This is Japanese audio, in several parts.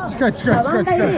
近い近い近い近い。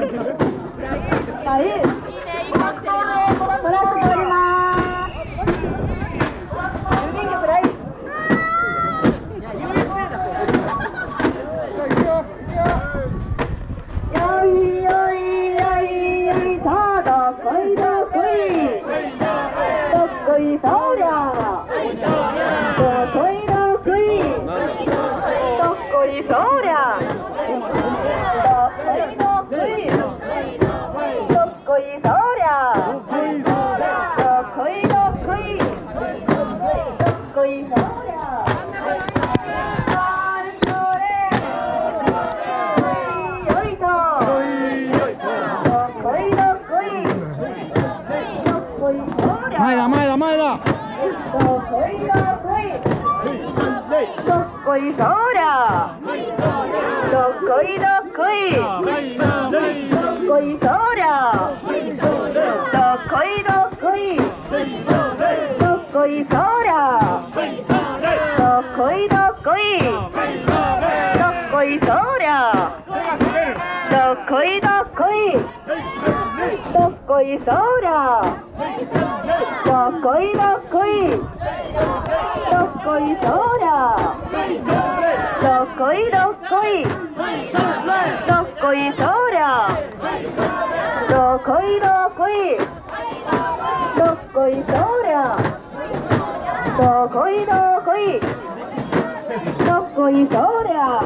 前だ前だ前だ。どっこいそりゃ。どっこいどっこい。どっこいそりゃ。どっこいどっこい。どっこいそりゃ。どっこいどっこい。どっこいそりゃ。どっこいどっこい。どっこいそりゃ。どっこいどっこい。どっこいそりゃ。どっこいどっこい。どっこいそりゃ。どっこいどっこい。どっこいそりゃ。どっこいどっこい。どっこいそりゃ。